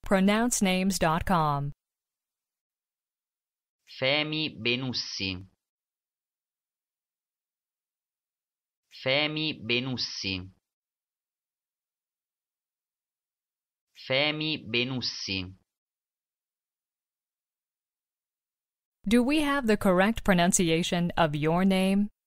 PronounceNames.com. Femi Benussi. Femi Benussi. Femi Benussi. Do we have the correct pronunciation of your name?